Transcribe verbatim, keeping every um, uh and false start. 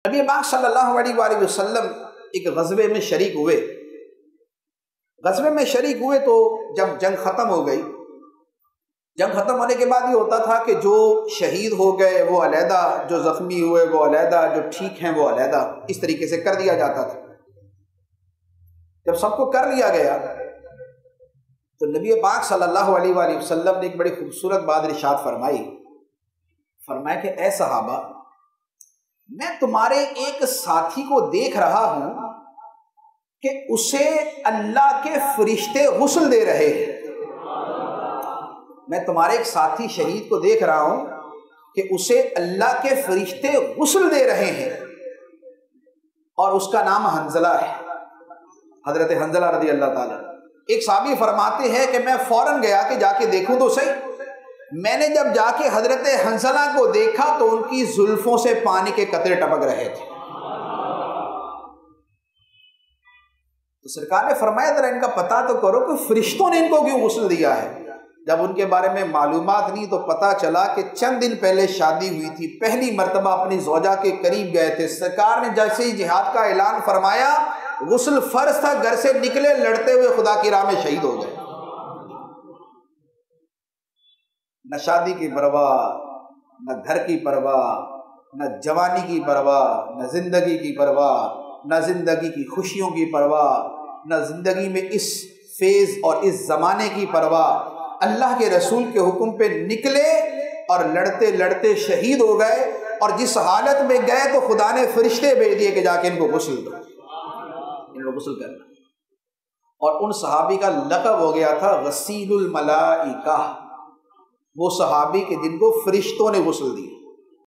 نبی پاک صلی اللہ علیہ وآلہ وسلم ایک غزوے میں شریک ہوئے غزوے میں شریک ہوئے تو جب جنگ ختم ہو گئی، جنگ ختم ہونے کے بعد یہ ہوتا تھا کہ جو شہید ہو گئے وہ علیحدہ، جو زخمی ہوئے وہ علیحدہ، جو ٹھیک ہیں وہ علیحدہ، اس طریقے سے کر دیا جاتا تھا۔ جب سب کو کر لیا گیا تو نبی پاک صلی اللہ علیہ وآلہ وسلم نے ایک بڑی خوبصورت بات ارشاد فرمائی، فرمایا کہ اے صحابہ، میں تمہارے ایک ساتھی کو دیکھ رہا ہوں کہ اسے اللہ کے فرشتے غسل دے رہے ہیں۔ میں تمہارے ایک ساتھی شہید کو دیکھ رہا ہوں کہ اسے اللہ کے فرشتے غسل دے رہے ہیں، اور اس کا نام حنظلہ ہے، حضرت حنظلہ رضی اللہ تعالیٰ۔ ایک صحابی فرماتے ہیں کہ میں فوراً گیا کہ جا کے دیکھوں تو صحیح۔ میں نے جب جا کے حضرت حنظلہ کو دیکھا تو ان کی زلفوں سے پانی کے قطرے ٹپک رہے تھے۔ تو سرکار نے فرمایا ذرا ان کا پتہ تو کرو کہ فرشتوں نے ان کو کیوں غسل دیا ہے۔ جب ان کے بارے میں معلومات نہیں تو پتہ چلا کہ چند دن پہلے شادی ہوئی تھی، پہلی مرتبہ اپنی زوجہ کے قریب گئے تھے، سرکار نے جیسے ہی جہاد کا اعلان فرمایا، غسل فرض تھا، گھر سے نکلے، لڑتے ہوئے خدا کی راہ میں شہید ہو گئے۔ نہ شادی کی پرواہ، نہ گھر کی پرواہ، نہ جوانی کی پرواہ، نہ زندگی کی پرواہ، نہ زندگی کی خوشیوں کی پرواہ، نہ زندگی میں اس فیز اور اس زمانے کی پرواہ۔ اللہ کے رسول کے حکم پہ نکلے اور لڑتے لڑتے شہید ہو گئے، اور جس حالت میں گئے تو خدا نے فرشتے بھیج دیے کہ جا کے ان کو غسل دو، ان کو غسل کرنا۔ اور ان صحابی کا لقب ہو گیا تھا غسیل الملائکہ، وہ صحابی کے جن کو فرشتوں نے غسل دی۔